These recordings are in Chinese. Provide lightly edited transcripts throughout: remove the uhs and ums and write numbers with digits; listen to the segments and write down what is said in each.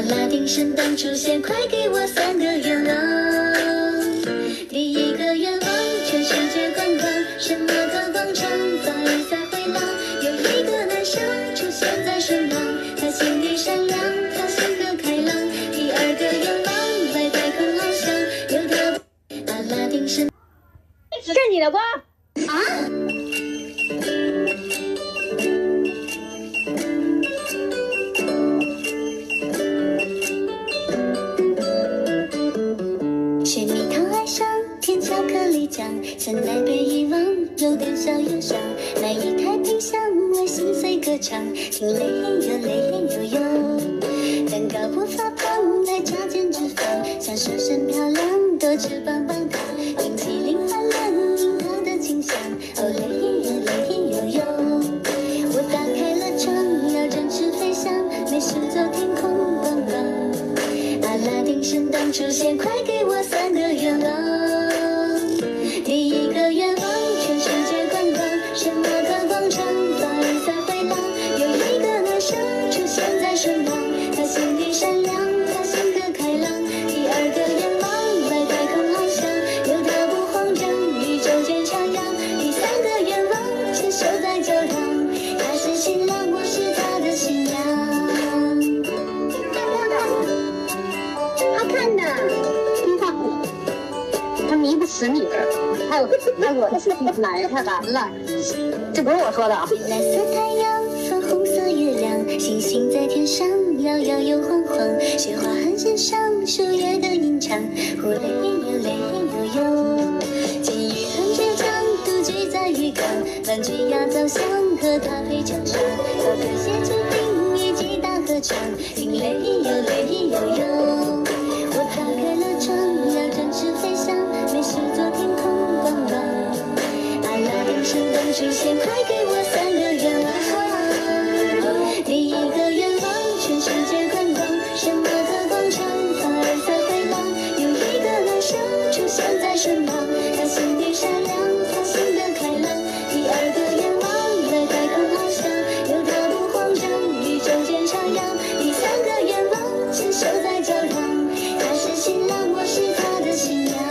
拉丁神灯出现，快给我3个愿望。第一个愿望，全世界观光，圣马可广场，反而在回廊。有一个男生出现在身旁，他心地善良，他性格开朗。第二个愿望，外太空翱翔，有他阿拉丁神。 是你的歌啊？吃蜜糖爱上甜巧克力酱，曾奶被遗忘，有点小忧伤。买一台冰箱为心碎歌唱，听雷哟雷哟哟。蛋糕不发胖，还加减脂肪，像蛇身漂亮，多吃棒棒糖。冰淇淋换冷饮它的清香，哦雷哟哟。我打开了窗，要展翅飞翔，没事做天空逛逛。阿拉丁神灯出现，快给我3个愿望。第一个愿望，全世界观光，圣马可广场，反而在回廊。有一个男生出现在身旁，他心地善良，他性格开朗。第二个愿望，外太空翱翔，有他不慌张，宇宙间徜徉。第三个愿望，牵手在教堂，他是新郎，我是他的新娘。 好看的，听话，他迷不死你。还有我哪儿太完了？这不是我说的啊。 蓝色太阳，粉红色月亮，星星在天上摇摇又晃晃，雪花很欣赏树叶的吟唱，呼雷哟哟。金鱼很倔强，独居在浴缸，玩具要走向和他配球场，高跟鞋制定一起大合唱，听雷哟哟。我打开了窗，要展翅飞翔，没事做天空逛逛。阿拉丁神灯出现，快给我3个愿望。第一个愿望，全世界观光，圣马可广场，反而在回廊。有一个男生出现在身旁，他心地善良，他性格开朗。第二个愿望，外太空翱翔，有他不慌张，宇宙间徜徉。第三个愿望，牵手在教堂，他是新郎，我是他的新娘。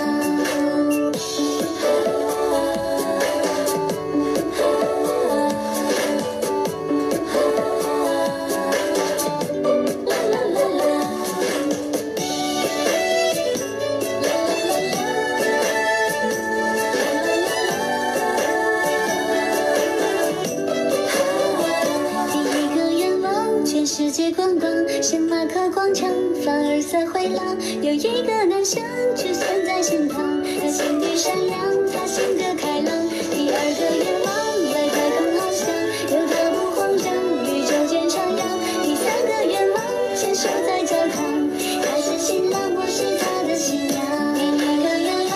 世界观光，圣马可广场，反而在回廊。有一个男生出现在身旁，他心地善良，他性格开朗。第二个愿望，外太空翱翔，有他不慌张，宇宙间徜徉。第三个愿望，牵手在教堂，他是新郎，我是他的新娘。第一个愿望。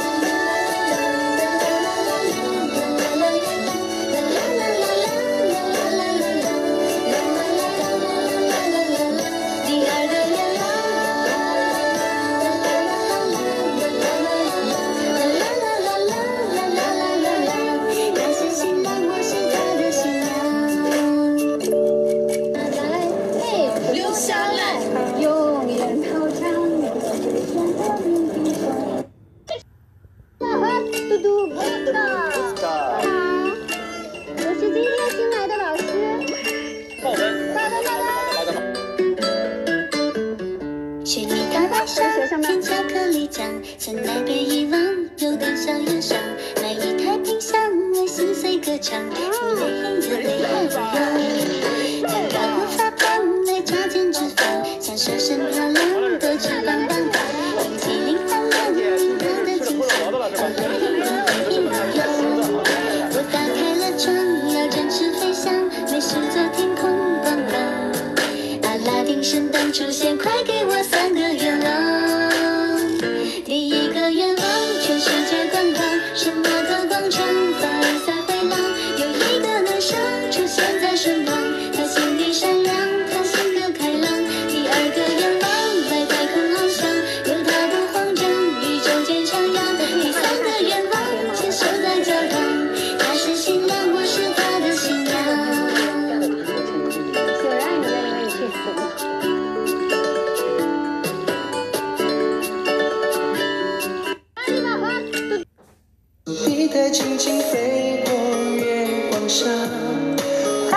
甜巧克力酱，曾奶被遗忘，有点小忧伤。买一台冰箱为心碎歌唱，听雷哟。蛋糕不发胖，来加减脂肪，像蛇身漂亮，多吃棒棒糖。冰淇淋放冷饮它的清香，雷哟。我打开了窗，要展翅飞翔，没事做天空逛逛。阿拉丁神灯出现，快给我3个愿望。第一个愿望，全世界观光，圣马可广场，反而在回廊。有一个男生出现在身旁，他心地善良，他性格开朗。第二个愿望，外太空翱翔，有他不慌张，宇宙间徜徉。第三个愿望，牵手在教堂，他是新郎，我是他的新娘。 就让你去死。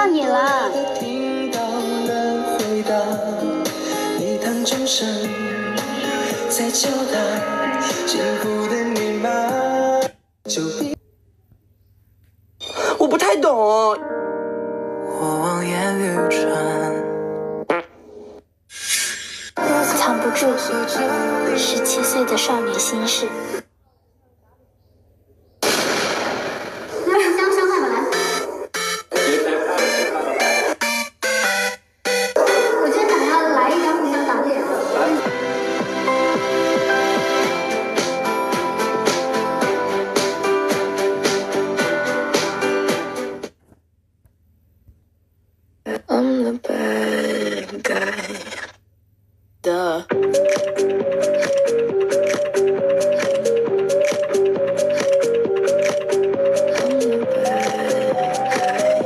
你了。 听到了回答，一趟钟声在敲打幸福的密码。我不太懂。我望眼欲穿。 藏不住17岁的少女心事。 香快吧来。我今天想要来一张互相打脸。 I'm the bad guy. Duh. I'm the bad guy.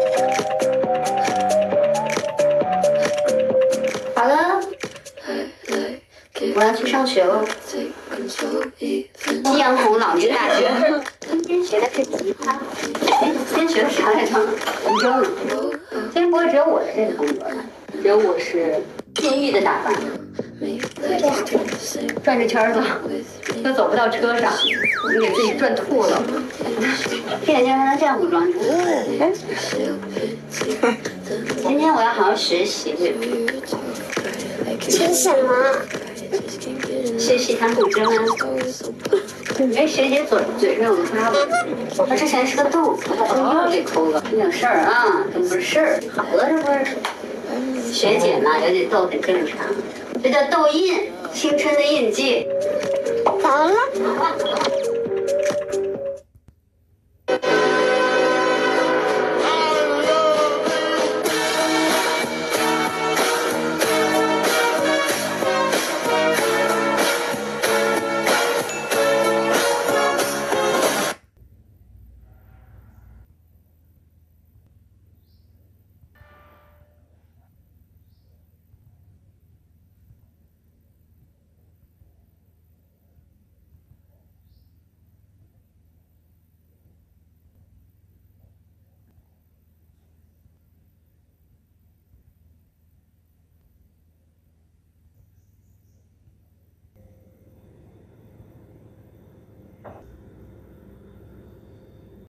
好了，我要去上学了。夕阳红老年大学，今天学的是吉他。今天学的啥来着？古筝。今天不会只有我是这个风格的，只有我是艳遇的打扮，转着圈子，都走不到车上，你给自己转吐了。这两天还能这样武装？今天我要好好学习。 学什么？ 学习弹古筝啊！哎，学姐嘴上有个疤吧？她之前是个痘，又给抠了，没有事儿啊，这不是事儿，好了这不是？学姐嘛，有点痘很正常，这叫痘印，青春的印记。 好了。